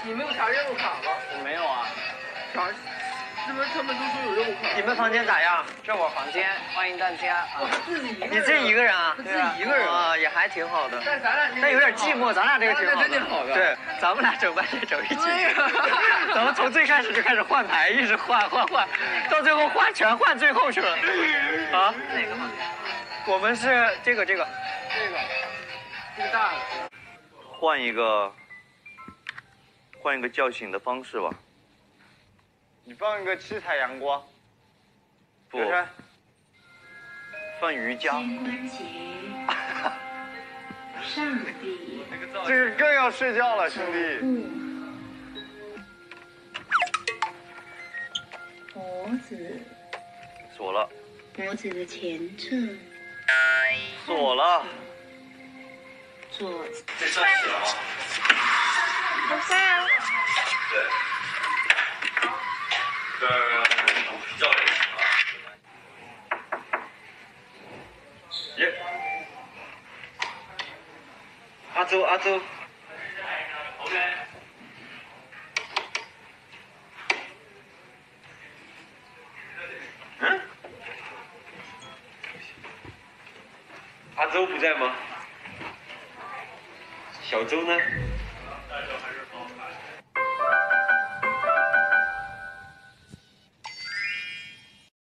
你们有查任务卡吗？ 我没有啊。 查，是不是他们都说有任务卡？ 你们房间咋样？ 这我房间，欢迎大家啊！ 自己一个人。 你自己一个人啊？ 自己一个人啊，也还挺好的。 但咱俩但有点寂寞，咱俩这个挺好的。 真挺好的。 对，咱们俩整半天整一起。 对呀。 咱们从最开始就开始换牌，一直换，到最后全换最后去了。啊？ 哪个房间？ 我们是这个大的。 换一个叫醒的方式吧。 你放一个七彩阳光。 不。放瑜伽。 肩关节。上臂。 这个更要睡觉了，兄弟。 脖子。 锁了。 脖子的前侧。 锁了。 左。 这算起了吗？ 不算啊。 对。教练。耶。阿周。OK。嗯？阿周不在吗？小周呢？